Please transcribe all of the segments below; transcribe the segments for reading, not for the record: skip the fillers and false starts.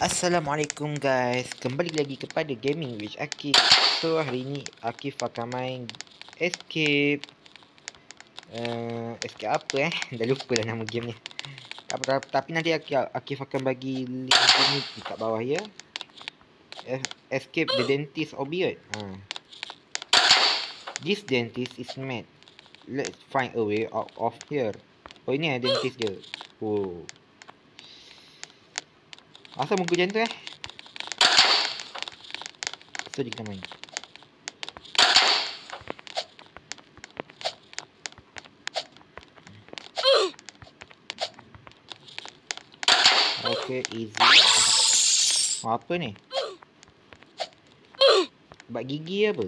Assalamualaikum guys, kembali lagi kepada Gaming with Akif. So hari ni Akif akan main Escape. Escape apa dah lupa lah nama game ni. Tapi nanti Akif akan bagi link ni kat bawah ya. Escape the dentist opiate. This dentist is mad. Let's find a way out of here. Oh ini dentist dia. Oh, asal muka macam tu So kita main. Okay, easy. Apa ni? Bak gigi apa?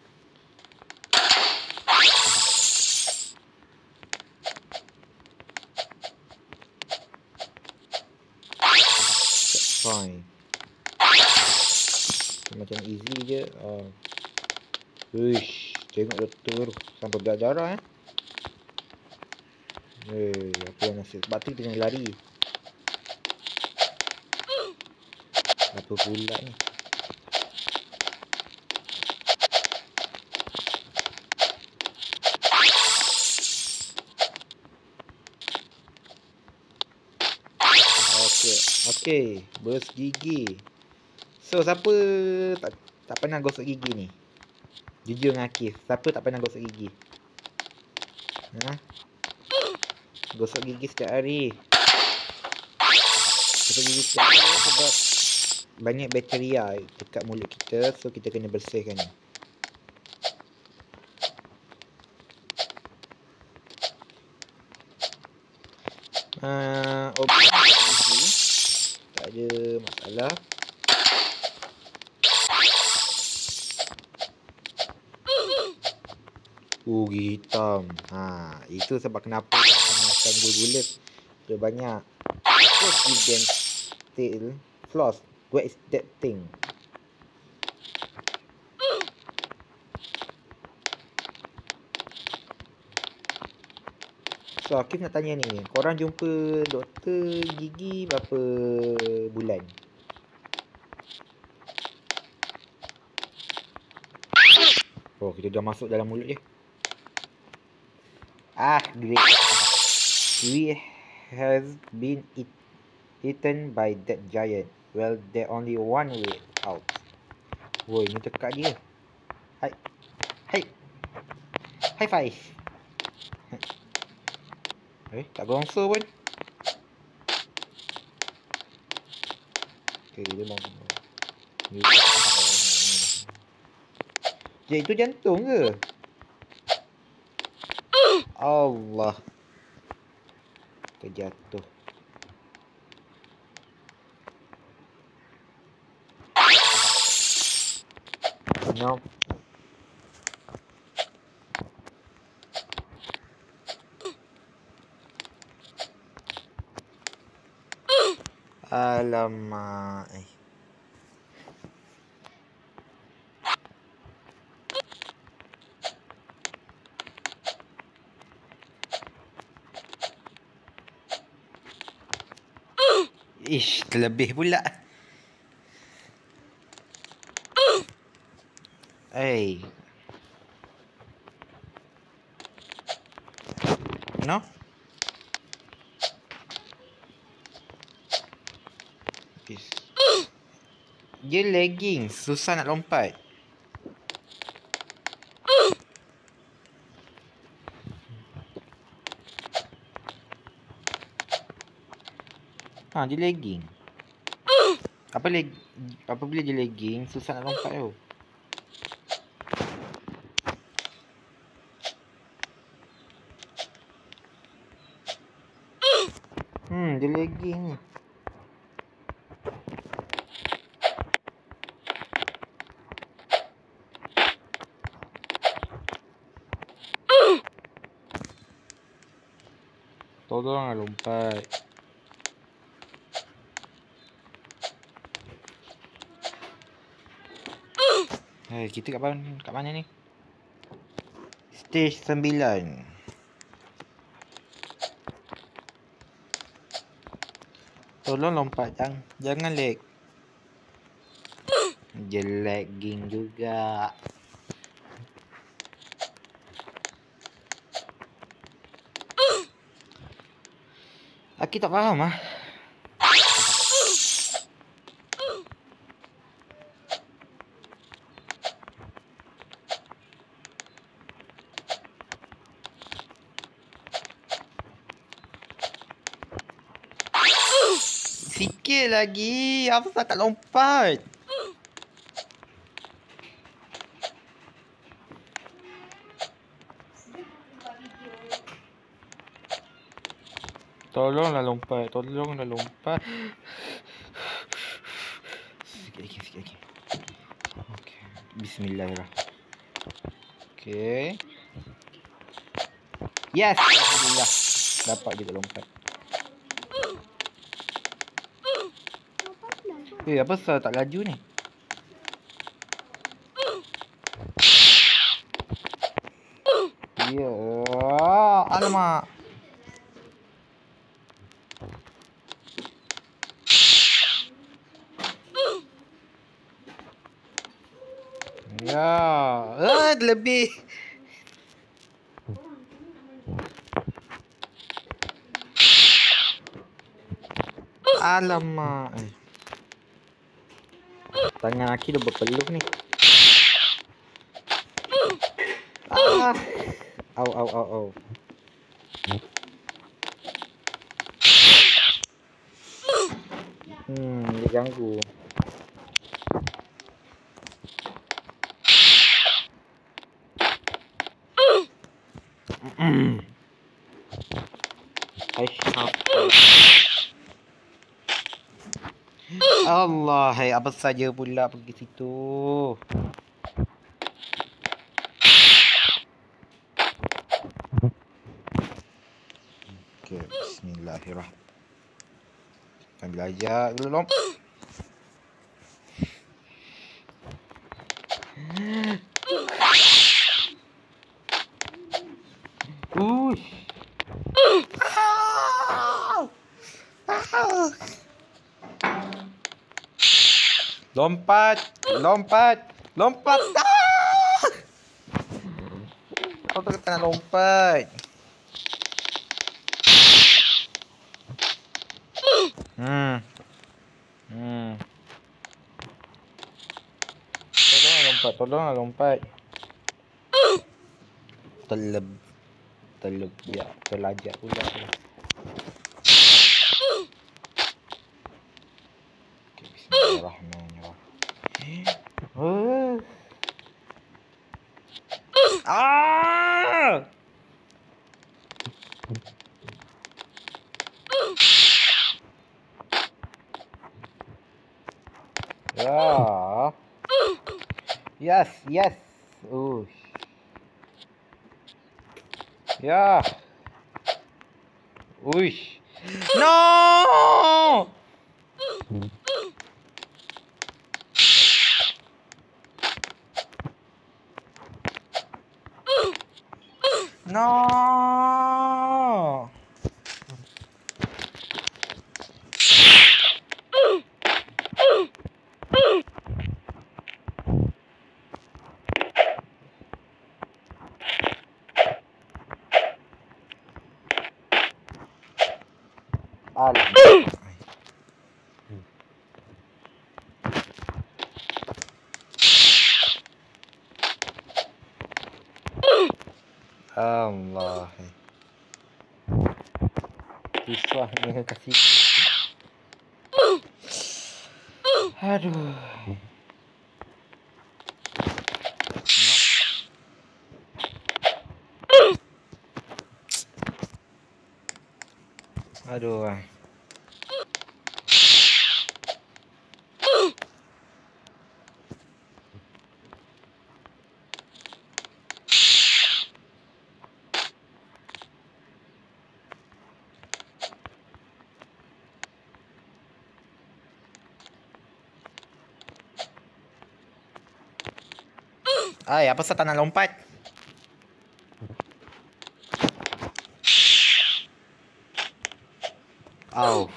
Fine. Macam easy je. Uish, tengok doktor sampai berdarah apa yang nasib. Sebab tu kita kena lari. Apa pula ni? Okay, burst gigi. So siapa tak pernah gosok gigi ni? Jujur dengan Akif, siapa tak pernah gosok gigi? Gosok gigi setiap hari. Gosok gigi setiap hari sebab banyak bakteria dekat mulut kita. So kita kena bersihkan ni. Obat gigi tak ada masalah. Gigi hitam. Itu sebab kenapa makan gula-gula dia banyak. Floss give them tail. Floss. What is that thing? So Akif nak tanya ni, korang jumpa doktor gigi berapa bulan? Oh, kita dah masuk dalam mulut je. Great. We has been eaten by that giant. Well, there only one way out. Woi, ni tekak dia. Hai. High five. Tak gongso pun. Okay, dia mau. Itu jantung ke? Allah. Terjatuh. No. Alamak. Ish, terlebih pula. No? Dia lagging, susah nak lompat. Dia lagging. Apabila dia lagging, susah nak lompat tau. Dia lagging ni. Tolonglah lompat. Kita kat mana ni? Stage 9. Tolong lompat, jangan lag. Jelek ging juga. Aku tak faham ah. Sikit lagi. Apa tak lompat? Tolonglah lompat. Tolonglah lompat. Sikit lagi. Okay. Bismillahirrahmanirrahim. Okay. Yes. Alhamdulillah. Dapat juga lompat. Apa pasal tak laju ni? Ya. Alamak. Ya. Lebih. Alamak. Tangan Aki dah berpeluh ni. Au. Dia ganggu. Allah, apa saja pula pergi situ. Okay, bismillahirrahmanirrahim. Kita belajar dulu. Lompat. Kau tak nak lompat. Tolonglah lompat. Terleb ya, terlajak pula. Okay, bismillahirrahmanirrahim. Ya. Yes. Ya. Uish. No! No! Allah. Susah dengan kasih. Aduh. Aduh. Apa pasal tak nak lompat? Au.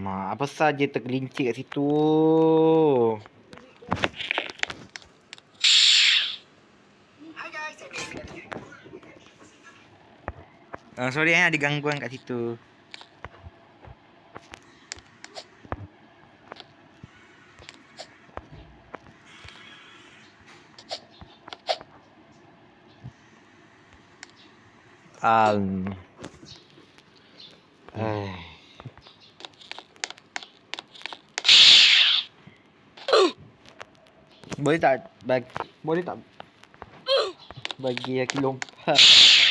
Alamak, apa saja tergelincir kat situ. Sorry ada gangguan kat situ. Boleh tak bagi Aki lompat.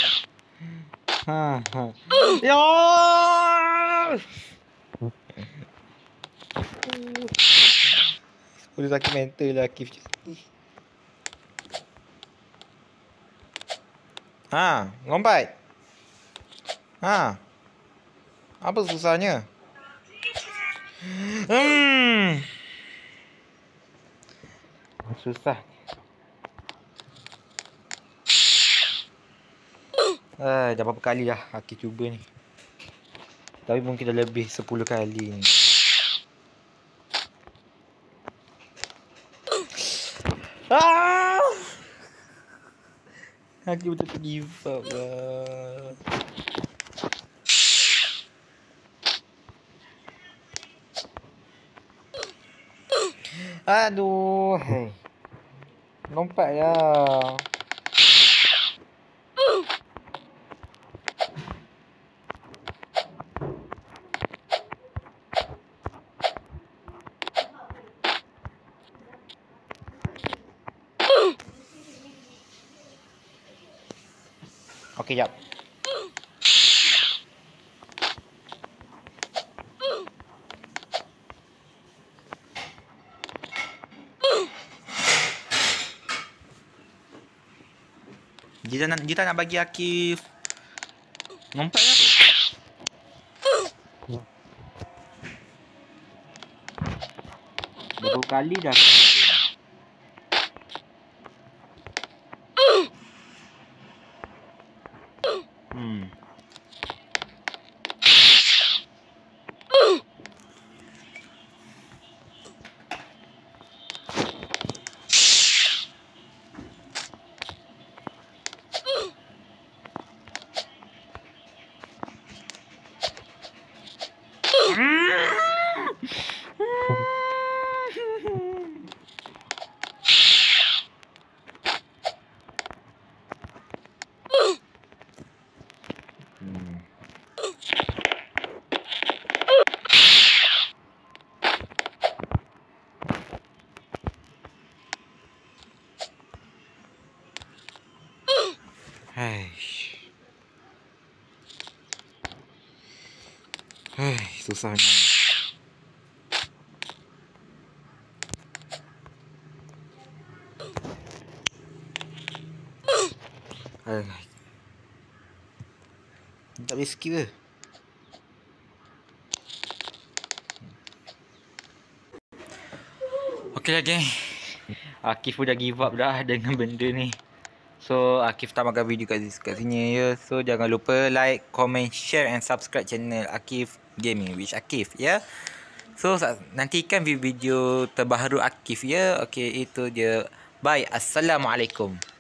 Ya. Boleh sakit mental lah Akif. Lompat. Apa susahnya? Susah. Dah berapa kali dah Akif cuba ni. Tapi mungkin dah lebih 10 kali ni. Akif betul-betul give up lah. Aduh. Lompat lah. Okey, jap. Dia tak nak bagi Akif lompat ke apa? Berapa kali dah. Susahnya. Tak boleh skip ke? Okey lah geng. Akif dah give up dah dengan benda ni. So Akif tamatkan video kat sini ya. So jangan lupa like, comment, share and subscribe channel Akif Gaming which Akif ya. So nantikan video terbaru Akif ya. Okey itu dia. Bye. Assalamualaikum.